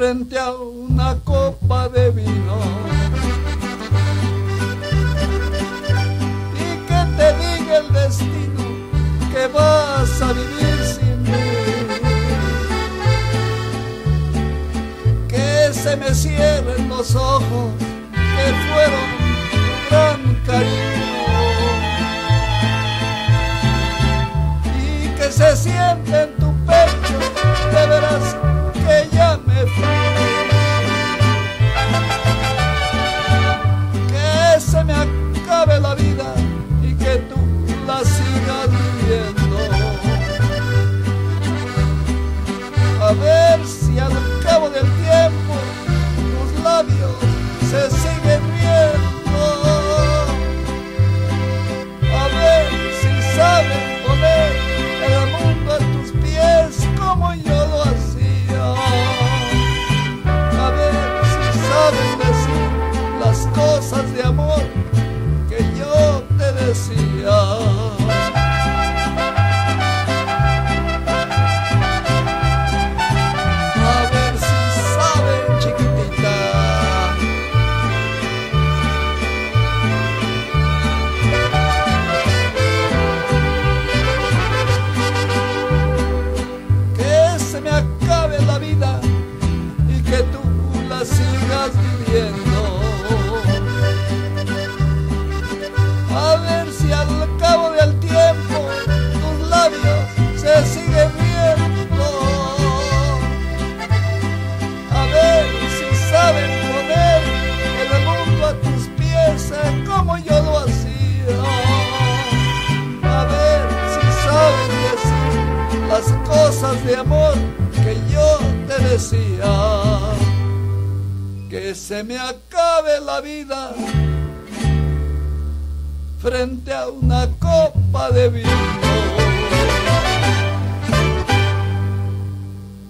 frente a una copa de vino. Y que te diga el destino que vas a vivir sin mí. Que se me cierren los ojos que fueron gran cariño. Y que se siente en tu pecho de veras que ya me fui. Que se me acabe la vida y que tú la sigas viviendo. A ver si al cabo del tiempo tus labios se siguen riendo. A ver si saben poner el mundo a tus pies como yo lo hacía. A ver si saben decir las cosas de amor que yo te decía. Sigas viviendo. A ver si al cabo del tiempo tus labios se siguen viendo. A ver si saben poner el mundo a tus pies como yo lo hacía. A ver si saben decir las cosas de amor que yo te decía. Que se me acabe la vida frente a una copa de vino.